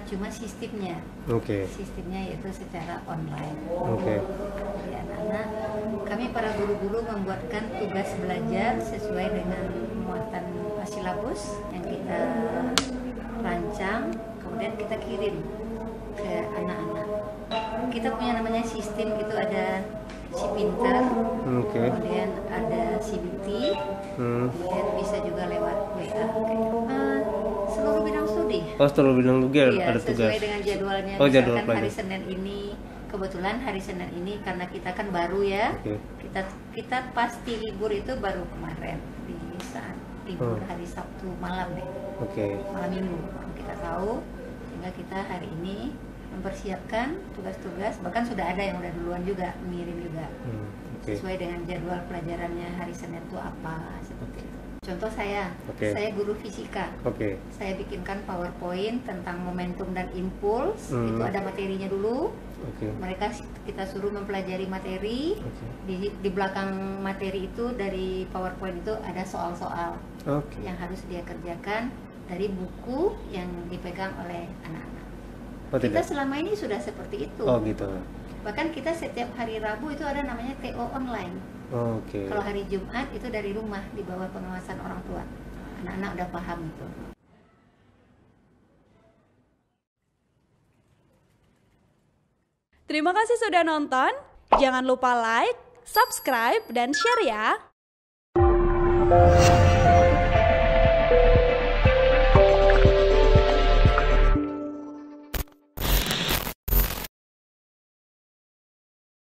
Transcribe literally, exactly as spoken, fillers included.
cuma sistemnya. Oke. Okay. Sistemnya yaitu secara online. Oke. Okay. Jadi anak-anak, kami para guru-guru membuatkan tugas belajar sesuai dengan muatan silabus yang kita rancang, kemudian kita kirim ke anak-anak. Kita punya namanya sistem, itu ada si pinter, okay. kemudian ada C B T, hmm. kemudian bisa juga lewat W A. Uh, seluruh bidang studi. Oh, seluruh bidang studi iya, ada tugas. Sesuai dengan jadwalnya. Oh, misalkan jadwal hari Senin ini, kebetulan hari Senin ini karena kita kan baru ya, okay. kita kita pasti libur itu baru kemarin di saat libur hmm. hari Sabtu malam deh. Oke. Okay. Malam Minggu kita tahu, sehingga kita hari ini mempersiapkan tugas-tugas, bahkan sudah ada yang udah duluan juga mengirim juga, hmm, okay. sesuai dengan jadwal pelajarannya hari Senin itu apa seperti itu. Contoh saya, okay. saya guru fisika, okay. saya bikinkan PowerPoint tentang momentum dan impuls, hmm. itu ada materinya dulu, okay. mereka kita suruh mempelajari materi, okay. di, di belakang materi itu dari PowerPoint itu ada soal-soal okay. yang harus dia kerjakan dari buku yang dipegang oleh anak-anak. Oh, kita tidak. Selama ini sudah seperti itu. Oh gitu. Bahkan kita setiap hari Rabu itu ada namanya T O online. Oh, Oke. Okay. Kalau hari Jumat itu dari rumah di bawah pengawasan orang tua. Anak-anak udah paham itu. Terima kasih sudah nonton. Jangan lupa like, subscribe, dan share ya.